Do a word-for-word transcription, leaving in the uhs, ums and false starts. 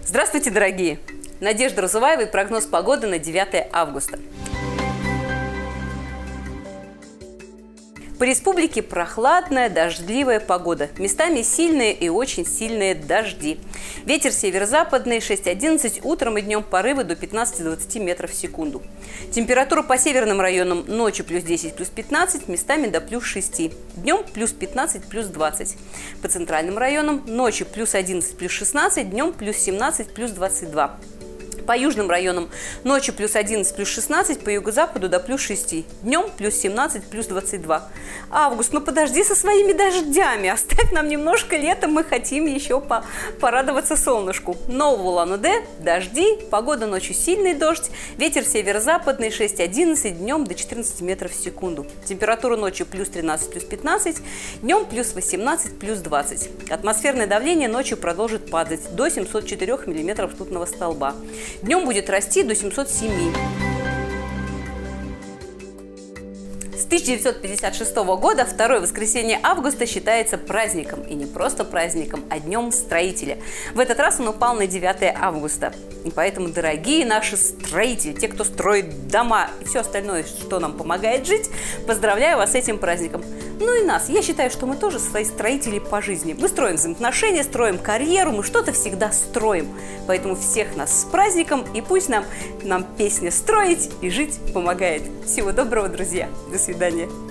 Здравствуйте, дорогие! Надежда Разуваева и прогноз погоды на девятое августа. По республике прохладная, дождливая погода. Местами сильные и очень сильные дожди. Ветер северо-западный шесть-одиннадцать, утром и днем порывы до пятнадцати-двадцати метров в секунду. Температура по северным районам ночью плюс десять, плюс пятнадцать, местами до плюс шести. Днем плюс пятнадцать, плюс двадцать. По центральным районам ночью плюс одиннадцать, плюс шестнадцать, днем плюс семнадцать, плюс двадцать два. По южным районам ночью плюс одиннадцать, плюс шестнадцать, по юго-западу до плюс шести. Днем плюс семнадцать, плюс двадцать два. Август, ну подожди со своими дождями. Оставь нам немножко лета, мы хотим еще по порадоваться солнышку. Но в Улан-Удэ дожди, погода ночью сильный дождь, ветер северо-западный шесть-одиннадцать, днем до четырнадцати метров в секунду. Температура ночью плюс тринадцать, плюс пятнадцать, днем плюс восемнадцать, плюс двадцать. Атмосферное давление ночью продолжит падать до семисот четырёх миллиметров ртутного столба. Днем будет расти до семисот семи. С тысяча девятьсот пятьдесят шестого года второе воскресенье августа считается праздником. И не просто праздником, а днем строителя. В этот раз он упал на девятое августа. И поэтому, дорогие наши строители, те, кто строит дома и все остальное, что нам помогает жить, поздравляю вас с этим праздником. Ну и нас. Я считаю, что мы тоже свои строители по жизни. Мы строим взаимоотношения, строим карьеру, мы что-то всегда строим. Поэтому всех нас с праздником, и пусть нам, нам песня «Строить и жить» помогает. Всего доброго, друзья. До свидания.